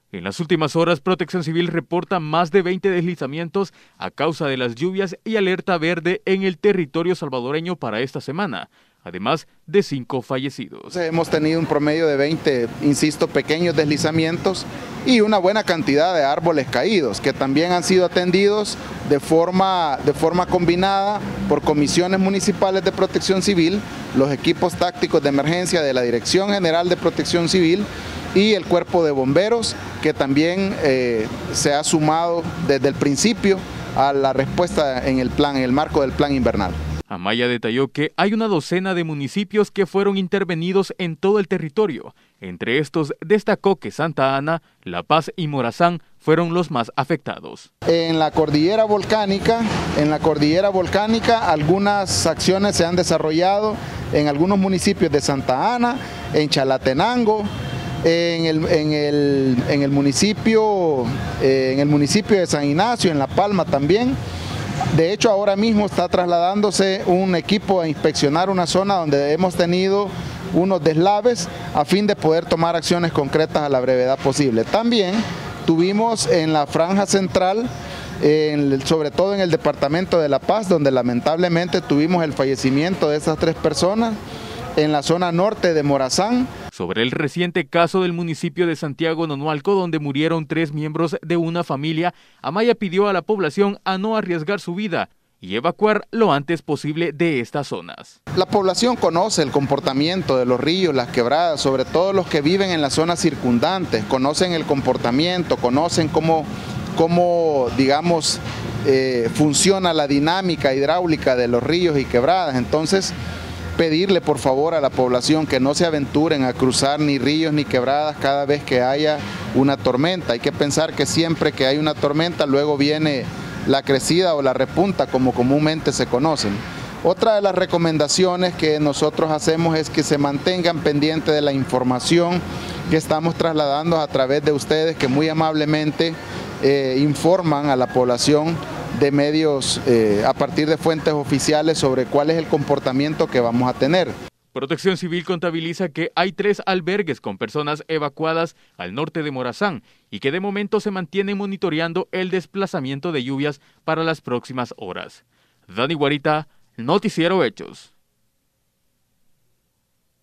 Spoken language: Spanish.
En las últimas horas, Protección Civil reporta más de 20 deslizamientos a causa de las lluvias y alerta verde en el territorio salvadoreño para esta semana, además de 5 fallecidos. Hemos tenido un promedio de 20, insisto, pequeños deslizamientos y una buena cantidad de árboles caídos que también han sido atendidos de forma combinada por comisiones municipales de Protección Civil, los equipos tácticos de emergencia de la Dirección General de Protección Civil y el Cuerpo de Bomberos, que también se ha sumado desde el principio a la respuesta en el marco del plan invernal. Amaya detalló que hay una docena de municipios que fueron intervenidos en todo el territorio. Entre estos destacó que Santa Ana, La Paz y Morazán fueron los más afectados. En la cordillera volcánica algunas acciones se han desarrollado en algunos municipios de Santa Ana, en Chalatenango, en el municipio de San Ignacio, en La Palma también. De hecho, ahora mismo está trasladándose un equipo a inspeccionar una zona donde hemos tenido unos deslaves a fin de poder tomar acciones concretas a la brevedad posible. También tuvimos en la franja central, sobre todo en el departamento de La Paz, donde lamentablemente tuvimos el fallecimiento de esas 3 personas, en la zona norte de Morazán. Sobre el reciente caso del municipio de Santiago Nonualco, donde murieron 3 miembros de una familia, Amaya pidió a la población a no arriesgar su vida y evacuar lo antes posible de estas zonas. La población conoce el comportamiento de los ríos, las quebradas, sobre todo los que viven en las zonas circundantes, conocen el comportamiento, conocen cómo digamos, funciona la dinámica hidráulica de los ríos y quebradas. Entonces, pedirle por favor a la población que no se aventuren a cruzar ni ríos ni quebradas cada vez que haya una tormenta. Hay que pensar que siempre que hay una tormenta luego viene la crecida o la repunta, como comúnmente se conocen. Otra de las recomendaciones que nosotros hacemos es que se mantengan pendientes de la información que estamos trasladando a través de ustedes, que muy amablemente informan a la población de medios a partir de fuentes oficiales sobre cuál es el comportamiento que vamos a tener. Protección Civil contabiliza que hay 3 albergues con personas evacuadas al norte de Morazán y que de momento se mantienen monitoreando el desplazamiento de lluvias para las próximas horas. Dani Guarita, Noticiero Hechos.